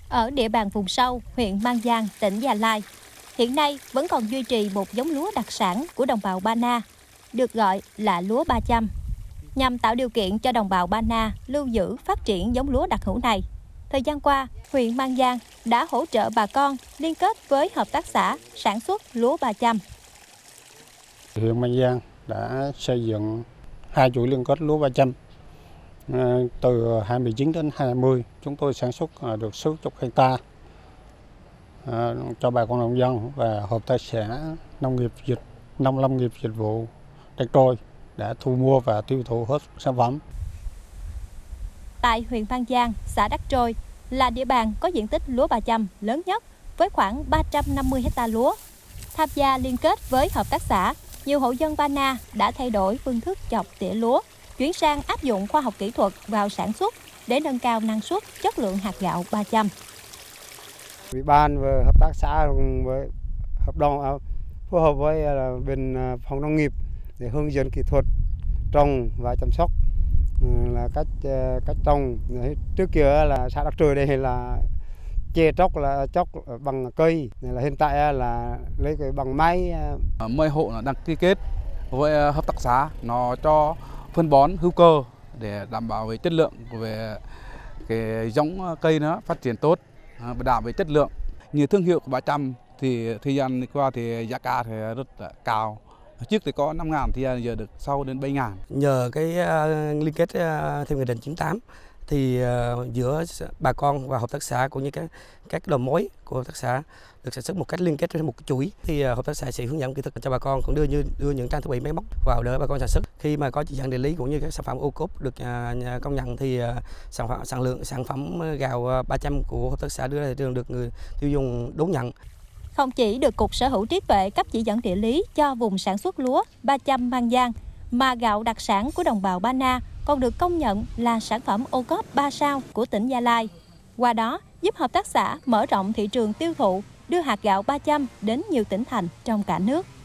Ở địa bàn vùng sâu, huyện Mang Giang, tỉnh Gia Lai, hiện nay vẫn còn duy trì một giống lúa đặc sản của đồng bào Ba Na, được gọi là lúa 300. Nhằm tạo điều kiện cho đồng bào Ba Na lưu giữ phát triển giống lúa đặc hữu này, thời gian qua, huyện Mang Giang đã hỗ trợ bà con liên kết với hợp tác xã sản xuất lúa 300. Huyện Mang Giang đã xây dựng 2 chuỗi liên kết lúa 300. Từ 2019 đến 2020, chúng tôi sản xuất được số chục hecta cho bà con nông dân, và hợp tác xã nông lâm nghiệp dịch vụ Đắc Trôi đã thu mua và tiêu thụ hết sản phẩm. Tại huyện Mang Giang, xã Đắc Trôi là địa bàn có diện tích lúa 300 lớn nhất với khoảng 350 hecta lúa. Tham gia liên kết với hợp tác xã, nhiều hộ dân Ba Na đã thay đổi phương thức chọc tỉa lúa, chuyển sang áp dụng khoa học kỹ thuật vào sản xuất để nâng cao năng suất, chất lượng hạt gạo 300. Ủy ban và hợp tác xã với hợp đồng phối hợp với bên phòng nông nghiệp để hướng dẫn kỹ thuật trồng và chăm sóc, là cách trồng. Trước kia là xã Đắc Trôi đây là chè tróc bằng cây, là hiện tại là lấy cái bằng máy. 10 hộ đăng ký kết với hợp tác xã, nó cho phân bón hữu cơ để đảm bảo về chất lượng, về cái giống cây nó phát triển tốt, bảo đảm về chất lượng. Như thương hiệu của 300 thì thời gian qua thì giá cả thì rất là cao. Trước thì có 5.000 thì giờ được sau đến 7.000. Nhờ cái liên kết theo nghị định 98 thì giữa bà con và hợp tác xã cũng như các đầu mối của hợp tác xã được sản xuất một cách liên kết trên một cái chuỗi, thì hợp tác xã sẽ hướng dẫn kỹ thuật cho bà con, cũng đưa những trang thiết bị máy móc vào để bà con sản xuất. Khi mà có chỉ dẫn địa lý cũng như các sản phẩm ô cốp được công nhận thì sản phẩm gạo 300 của hợp tác xã đưa ra thị trường được người tiêu dùng đón nhận. Không chỉ được Cục Sở hữu trí tuệ cấp chỉ dẫn địa lý cho vùng sản xuất lúa 300 Mang Giang, mà gạo đặc sản của đồng bào Ba Na còn được công nhận là sản phẩm ô cốp 3 sao của tỉnh Gia Lai. Qua đó, giúp hợp tác xã mở rộng thị trường tiêu thụ, đưa hạt gạo 300 đến nhiều tỉnh thành trong cả nước.